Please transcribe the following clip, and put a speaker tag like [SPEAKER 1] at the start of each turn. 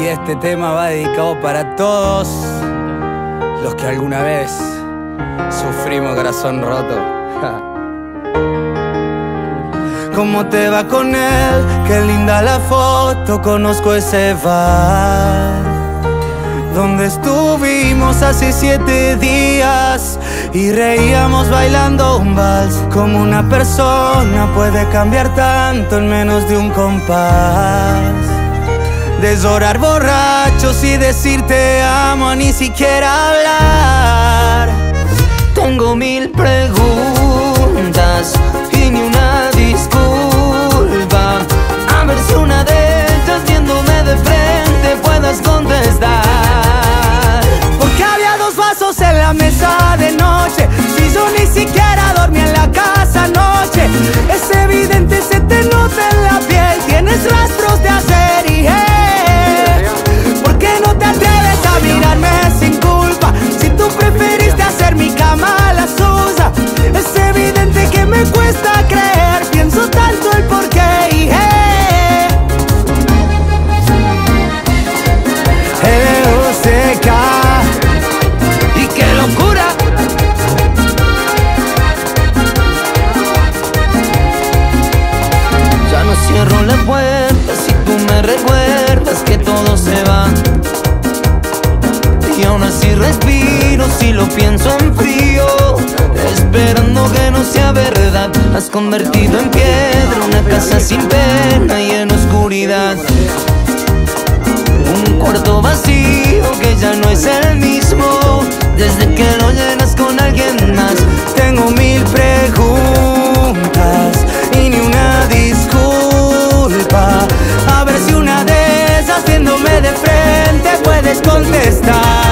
[SPEAKER 1] este tema va dedicado para todos los que alguna vez sufrimos corazón roto. ¿Cómo te va con él? Qué linda la foto, conozco ese bar donde estuvimos hace 7 días y reíamos bailando un vals. Como una persona puede cambiar tanto en menos de un compás. Desorar borrachos y decir te amo a ni siquiera hablar. Tengo 1000 preguntas y ni una disculpa. A ver si una de ellas viéndome de frente puedas contestar. Porque había 2 vasos en la mesa de noche, si yo ni siquiera dormí en la casa anoche. Es evidente, se te nota en la piel, tienes rastros de ayer y ¿por qué no te atreves a mirarme sin culpa? Si tú preferiste hacer mi cama a la suya. Es evidente que me cuesta creer, pienso tanto el porqué y L-O-C-K. Y qué locura. Ya no cierro la puerta si tú me recuerdas que todo se va. Y aún así respiro si lo pienso en frío, esperando que no sea verdad. Has convertido en piedra una casa sin pena y en oscuridad. Un cuarto vacío que ya no es el mismo desde que lo llenas con alguien más. Tengo 1000 preguntas y ni una disculpa. A ver si una de esas viéndome de frente puedes contestar.